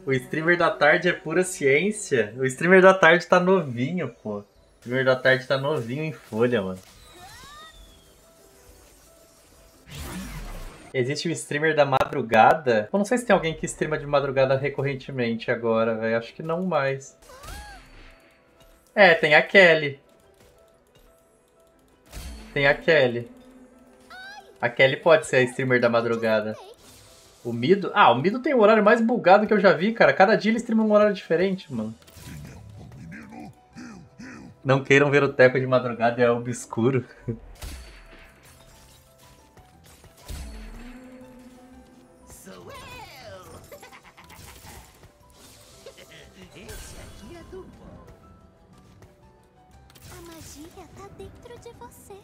O streamer da tarde é pura ciência. O streamer da tarde tá novinho, pô. O streamer da tarde tá novinho em folha, mano. Existe o streamer da madrugada? Eu não sei se tem alguém que streama de madrugada recorrentemente agora, velho. Acho que não mais. É, tem a Kelly. Tem a Kelly. A Kelly pode ser a streamer da madrugada. O Mido? Ah, o Mido tem o horário mais bugado que eu já vi, cara. Cada dia ele streama um horário diferente, mano. Não queiram ver o Teco de madrugada, é obscuro. Sou eu! Esse aqui é do bom. A magia tá dentro de você.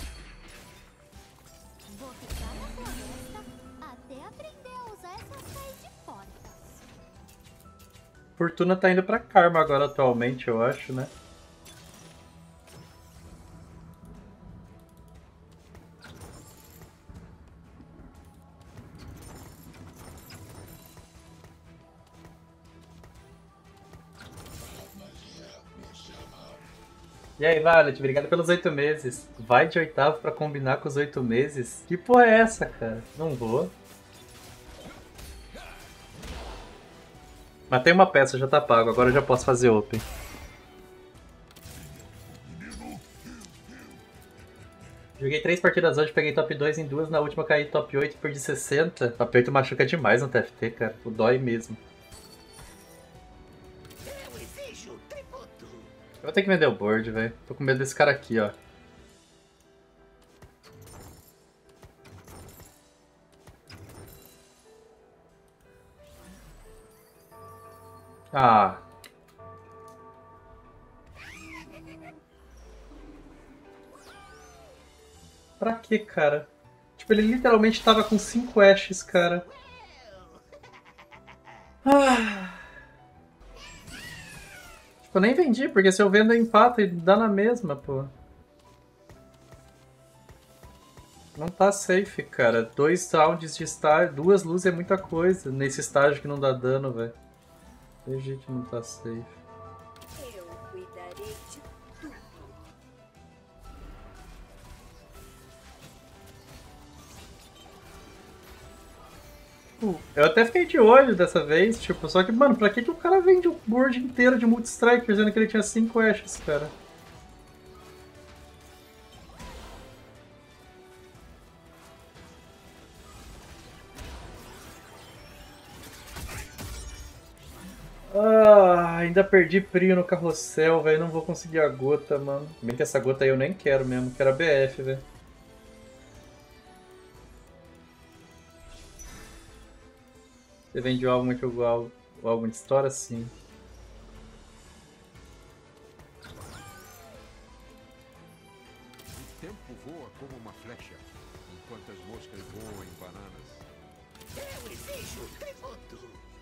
Vou ficar na floresta até aprender a usar essas cheias de portas. Fortuna tá indo pra Karma agora atualmente, eu acho, né? E aí, Violet, obrigado pelos 8 meses. Vai de oitavo pra combinar com os 8 meses? Que porra é essa, cara? Não vou. Matei uma peça, já tá pago. Agora eu já posso fazer open. Joguei 3 partidas hoje, peguei top 2 em 2. Na última caí top 8 e perdi 60. Top 8 machuca demais no TFT, cara. O dói mesmo. Eu exijo tributo. Eu vou ter que vender o board, velho. Tô com medo desse cara aqui, ó. Ah. Pra quê, cara? Tipo, ele literalmente tava com 5 ashes, cara. Ah. Tipo, eu nem vendi, porque se eu vendo eu empato e dá na mesma, pô. Não tá safe, cara. 2 rounds de estágio, 2 luzes é muita coisa nesse estágio que não dá dano, velho. Tem jeito que não tá safe. Eu cuidarei de tudo. Eu até fiquei de olho dessa vez, tipo, só que, mano, pra que o cara vende o board inteiro de multi-strike, dizendo que ele tinha 5 ashes, cara? Ah, ainda perdi Prio no carrossel, velho. Não vou conseguir a gota, mano. Bem que essa gota aí eu nem quero mesmo, quero a BF, velho. Você vende o álbum muito igual o álbum de história, sim. O tempo voa como uma flecha, enquanto as moscas voam em bananas. Eu exijo tributo.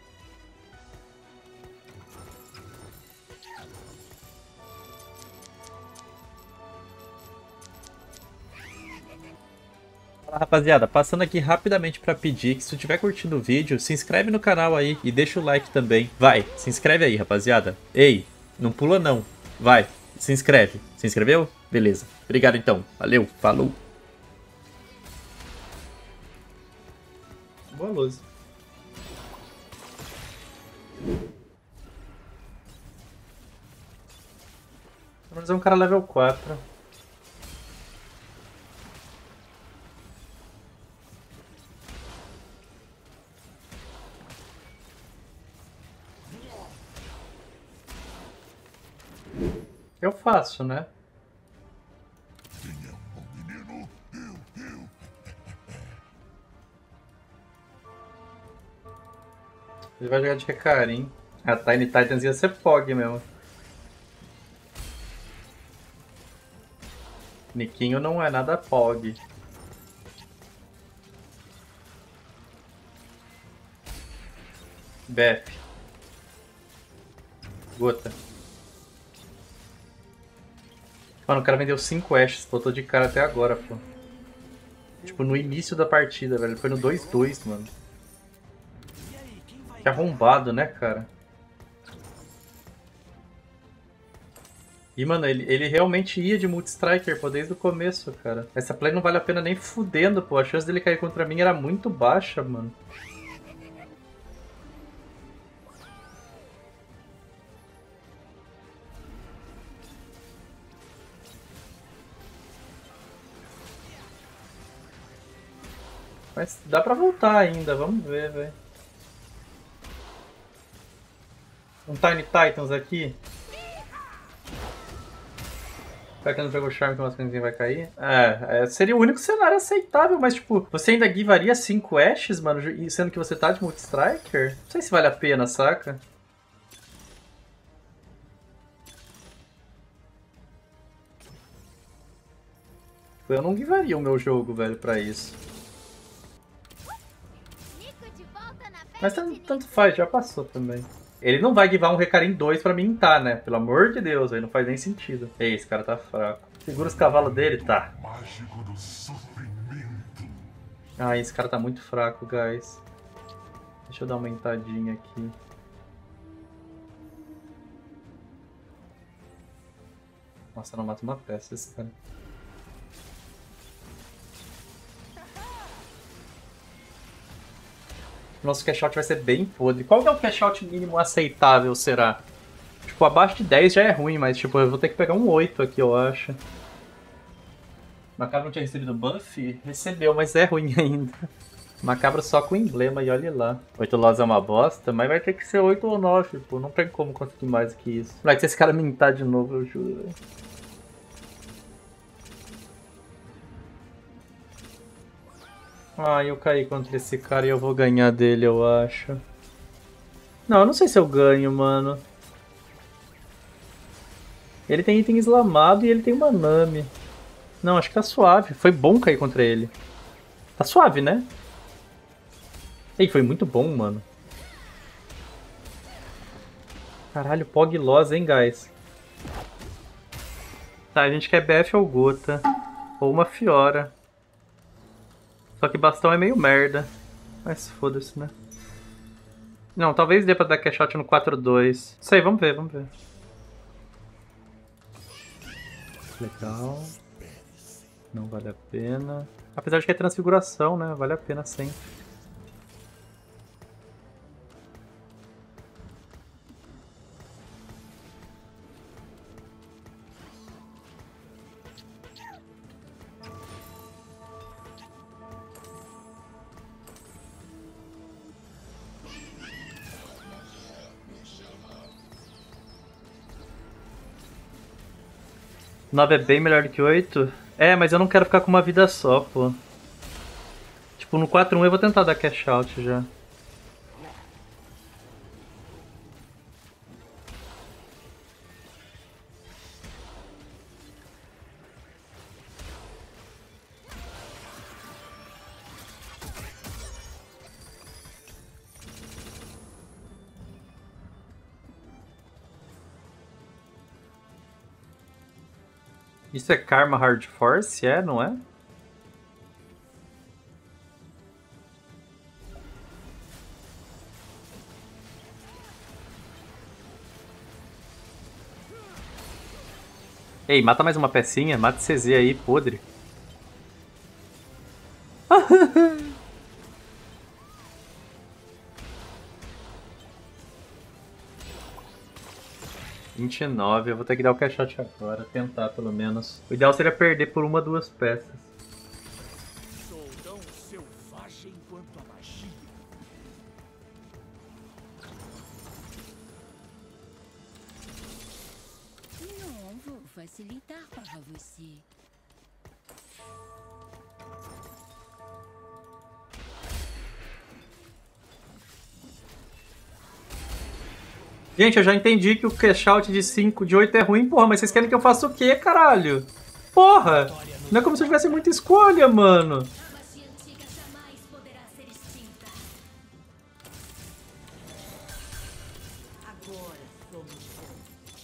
Fala, rapaziada, passando aqui rapidamente pra pedir que se tu tiver curtindo o vídeo, se inscreve no canal aí e deixa o like também. Vai, se inscreve aí, rapaziada. Ei, não pula não. Vai, se inscreve. Se inscreveu? Beleza. Obrigado então. Valeu, falou. Boa luz. Vamos fazer um cara level 4. Eu faço, né? Ele vai jogar de Recarim. A Tiny Titans ia ser Pog mesmo. Niquinho não é nada Pog. Bef. Gota. Mano, o cara vendeu 5 ashes, botou de cara até agora, pô. Tipo, no início da partida, velho. Foi no 2-2, mano. E aí, quem vai Que arrombado, né, cara? E, mano, ele realmente ia de Multi-Striker, pô, desde o começo, cara. Essa play não vale a pena nem fudendo, pô. A chance dele cair contra mim era muito baixa, mano. Mas dá pra voltar ainda, vamos ver, velho. Um Tiny Titans aqui. Será que não pegou o Charme que o Mascaninho vai cair? Seria o único cenário aceitável, mas tipo, você ainda givaria 5 Ashes, mano, sendo que você tá de Multi-Striker? Não sei se vale a pena, saca? Eu não givaria o meu jogo, velho, pra isso. Nico de volta na Mas pele de tanto faz, já passou também. Ele não vai givar um Recarim 2 pra mim tá, né? Pelo amor de Deus, aí não faz nem sentido. Ei, esse cara tá fraco. Segura os cavalos dele, tá. Mágico do sofrimento. Ai, esse cara tá muito fraco, guys. Deixa eu dar uma aumentadinha aqui. Nossa, não mata uma peça esse cara. Nosso cash out vai ser bem podre. Qual que é o cash out mínimo aceitável, será? Tipo, abaixo de 10 já é ruim, mas tipo, eu vou ter que pegar um 8 aqui, eu acho. Macabro não tinha recebido buff? Recebeu, mas é ruim ainda. Macabro só com emblema e olha lá. 8 loss é uma bosta, mas vai ter que ser 8 ou 9, pô. Não tem como conseguir mais que isso. Moleque, se esse cara mintar de novo, eu juro, velho. Ah, eu caí contra esse cara e eu vou ganhar dele, eu acho. Não, eu não sei se eu ganho, mano. Ele tem item eslamado e ele tem uma Nami. Não, acho que tá suave. Foi bom cair contra ele. Tá suave, né? Ei, foi muito bom, mano. Caralho, Pog Loss, hein, guys? Tá, a gente quer BF ou Gota. Ou uma Fiora. Só que bastão é meio merda. Mas foda-se, né? Não, talvez dê pra dar cash out no 4-2. Sei, vamos ver, vamos ver. Legal. Não vale a pena. Apesar de que é transfiguração, né? Vale a pena sempre. Nove é bem melhor do que 8? É, mas eu não quero ficar com uma vida só, pô. Tipo, no 4-1 eu vou tentar dar cash out já. Isso é Karma Hard Force? É, não é? Ei, mata mais uma pecinha. Mata esse CZ aí, podre. 29, eu vou ter que dar o cash out agora, tentar pelo menos. O ideal seria perder por uma, 2 peças. Sou tão selvagem quanto a magia. Não vou facilitar para você. Gente, eu já entendi que o cash out de 5, de 8 é ruim, porra, mas vocês querem que eu faça o quê, caralho? Porra! Não é como se eu tivesse muita escolha, mano. A magia antiga jamais poderá ser extinta. Agora somos bons.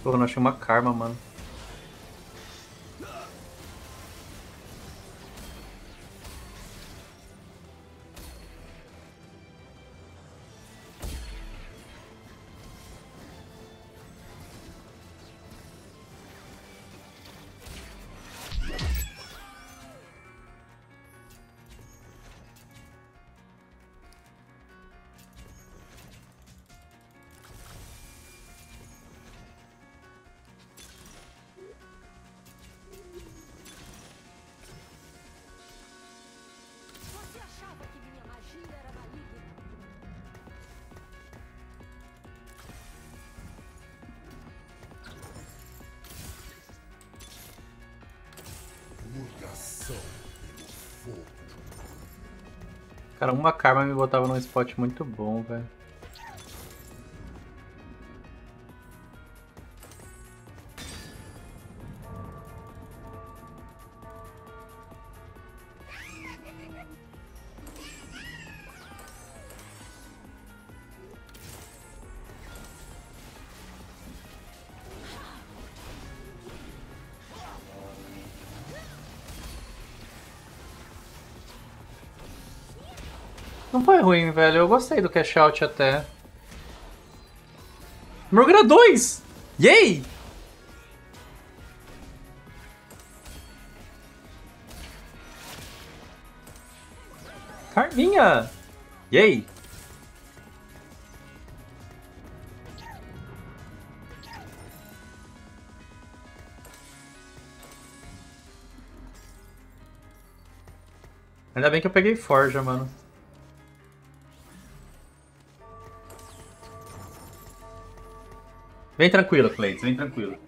Porra, não achei uma karma, mano. Você achava que minha magia era maligna? Murgação pelo fogo. Cara, uma karma me botava num spot muito bom, velho. Não foi ruim, velho. Eu gostei do cash out até. Morgana 2! Yay! Carminha! Yay! Ainda bem que eu peguei Forja, mano. Vem tranquilo, Cleiton, vem tranquilo.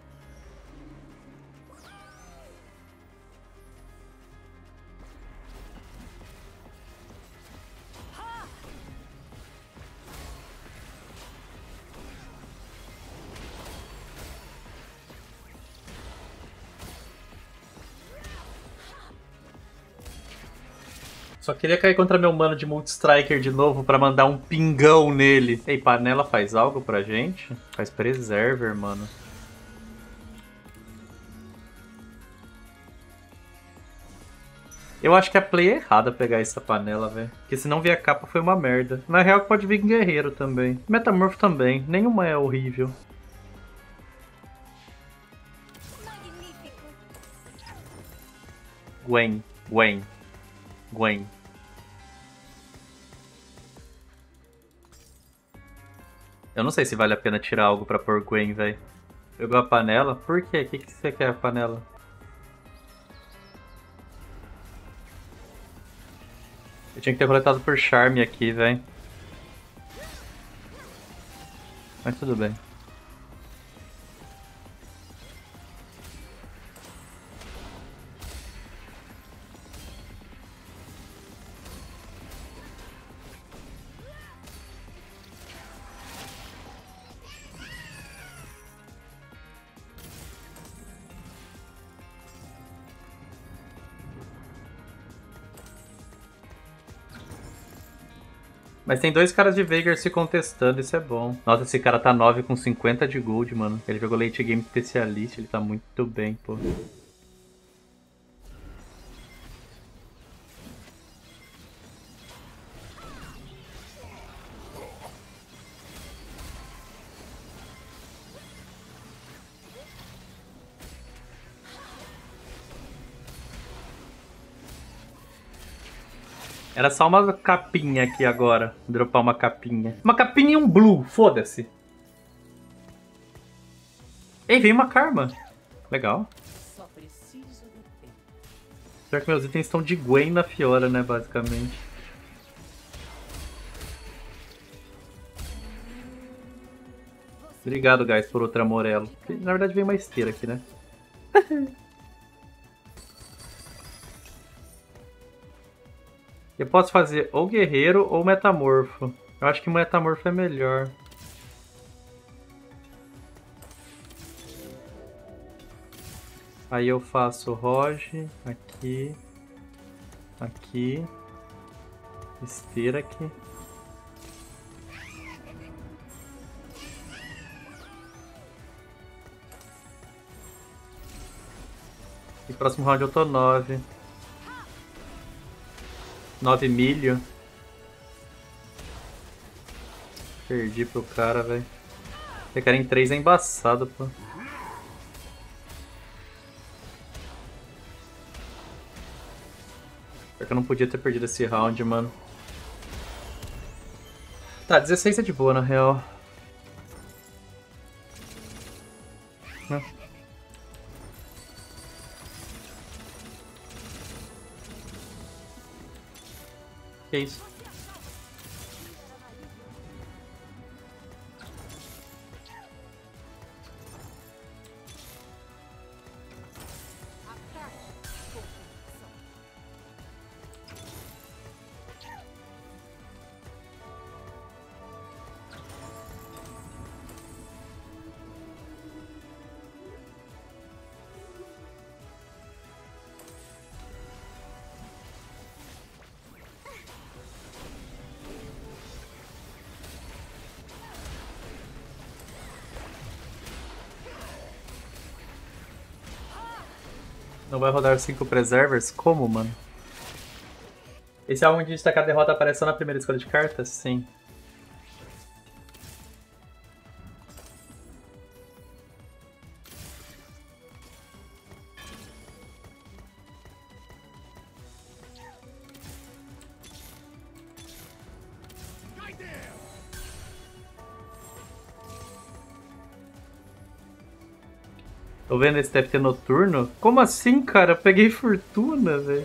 Só queria cair contra meu mano de Multi-Striker de novo pra mandar um pingão nele. Ei, panela faz algo pra gente? Faz Preserver, mano. Eu acho que a play é errada pegar essa panela, velho. Porque se não vier a capa foi uma merda. Na real pode vir guerreiro também. Metamorfo também. Nenhuma é horrível. Magnífico! Gwen. Gwen. Gwen. Eu não sei se vale a pena tirar algo pra pôr Gwen, velho. Pegou a panela? Por quê? O que você quer a panela? Eu tinha que ter coletado por Charme aqui, velho. Mas tudo bem. Mas tem dois caras de Veigar se contestando, isso é bom. Nossa, esse cara tá 9 com 50 de gold, mano. Ele jogou late game especialista, ele tá muito bem, pô. Era só uma capinha aqui agora. Dropar uma capinha. Uma capinha e um blue, foda-se. Ei, veio uma karma. Legal. Só preciso do tempo. Pior que meus itens estão de Gwen na Fiora, né, basicamente. Obrigado, guys, por outro Amorelo. Na verdade veio uma esteira aqui, né? Eu posso fazer ou guerreiro ou metamorfo. Eu acho que metamorfo é melhor. Aí eu faço Roge aqui, aqui, esteira aqui. E próximo round eu tô 9. 9 milho. Perdi pro cara, velho. Pegar em 3 é embaçado, pô. Pior que eu não podia ter perdido esse round, mano. Tá, 16 é de boa, na real. Que isso? Não vai rodar 5 preservers? Como, mano? Esse álbum de destacar a derrota aparece só na primeira escolha de cartas? Sim. Tô vendo esse TFT noturno? Como assim, cara? Eu peguei fortuna, velho.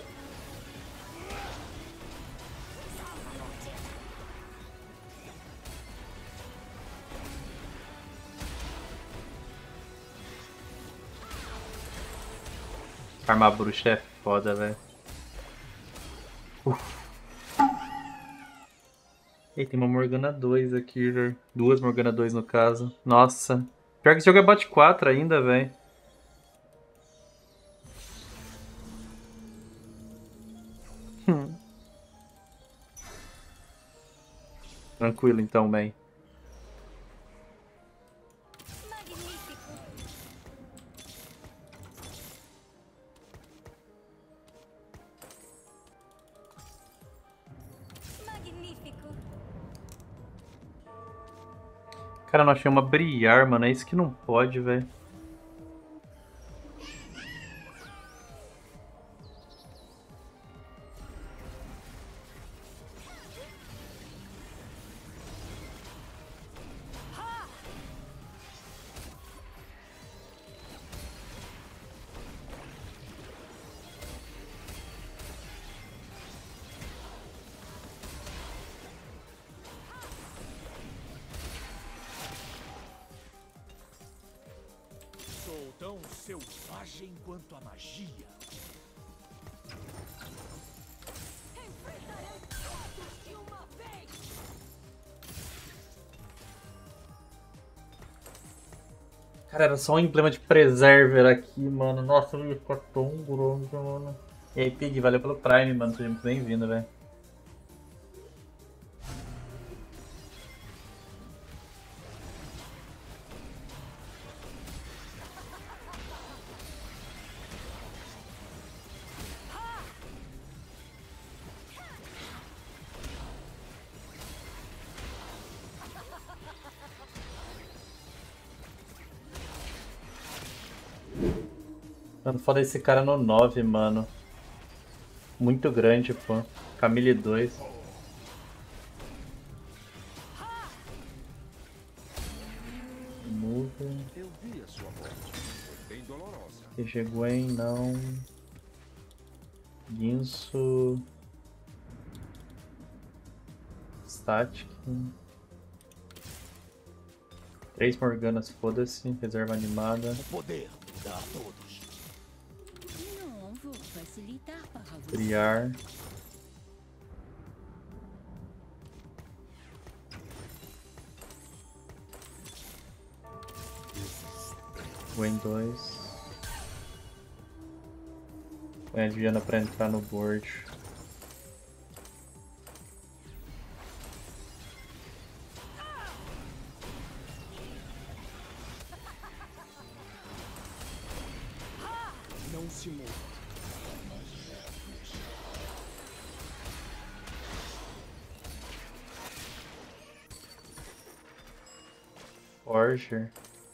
Farmar bruxa é foda, velho. Ei, tem uma Morgana 2 aqui, velho. Duas Morgana 2 no caso. Nossa. Pior que esse jogo é bot 4 ainda, velho. Tranquilo então, man. Magnífico. Magnífico. Cara, não achei uma Briar, mano. É isso que não pode, velho. Sou tão selvagem quanto a magia. Enfrentarei todos de uma vez. Cara, era só um emblema de Preserver aqui, mano. Nossa, ele ia ficar tão grande, mano. E aí, Pig, valeu pelo Prime, mano. Seja muito bem-vindo, velho. Mano, foda esse cara no 9, mano. Muito grande, pô. Camille 2. Move. Eu vi a sua morte. Foi bem dolorosa. TG Gwen, não. Guinso. Static. 3 Morganas, foda-se. Reserva animada. O poder dá a todos. Non, vou facilitar para você. Briar. Gwen 2. Põe a Diana pra entrar no board. Não Forger.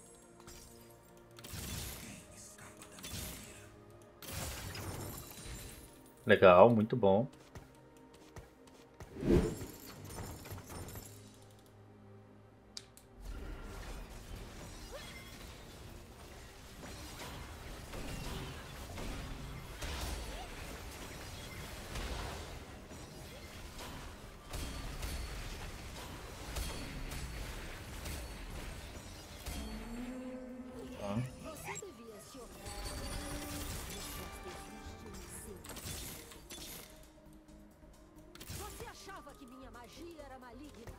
Legal, muito bom. Você devia se olhar. Você achava que minha magia era maligna?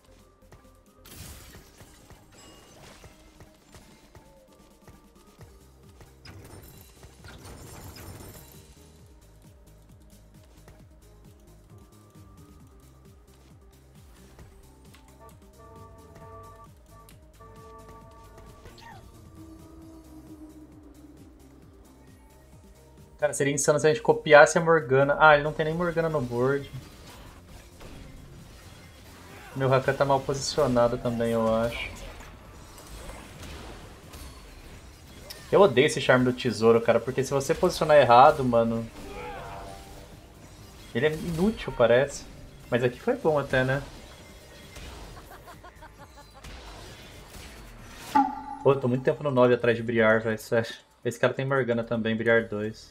Cara, seria insano se a gente copiasse a Morgana. Ah, ele não tem nem Morgana no board. Meu Rakan tá mal posicionado também, eu acho. Eu odeio esse charme do tesouro, cara, porque se você posicionar errado, mano... Ele é inútil, parece. Mas aqui foi bom até, né? Pô, eu tô muito tempo no 9 atrás de Briar, velho, sério. Esse cara tem Morgana também, Briar 2.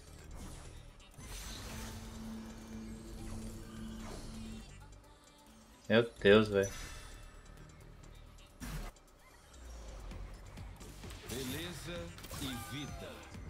Meu Deus, velho. Beleza e vida.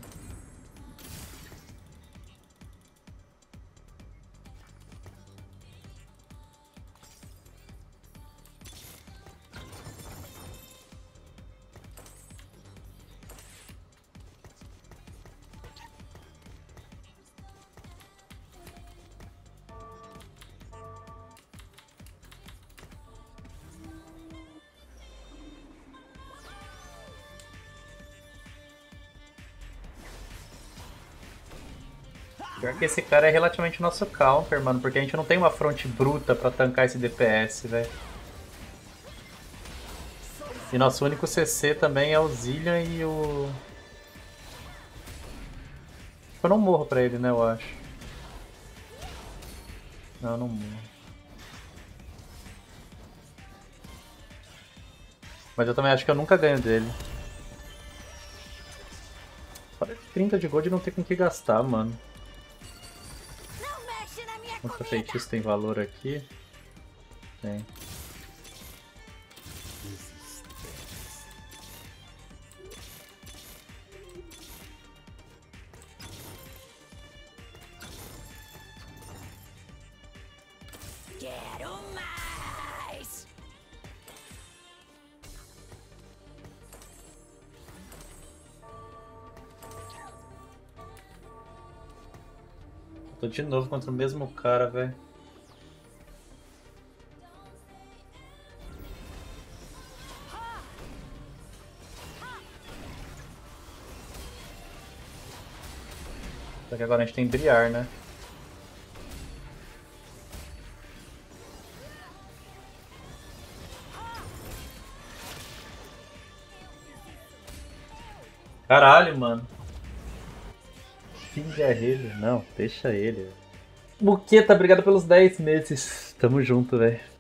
Pior que esse cara é relativamente nosso counter, mano, porque a gente não tem uma fronte bruta pra tancar esse DPS, velho. E nosso único CC também é o Zillion e o... Eu não morro pra ele, né, eu acho. Não, não morro. Mas eu também acho que eu nunca ganho dele. Fora de 30 de gold não tem com que gastar, mano. Não mexe na minha Quanto comida! feitiço tem valor aqui? Tem. Quero mais! Tô de novo contra o mesmo cara, velho. Só que agora a gente tem Briar, né? Caralho, mano. Pinga ele. Não, deixa ele. Buqueta, obrigado pelos 10 meses. Tamo junto, velho.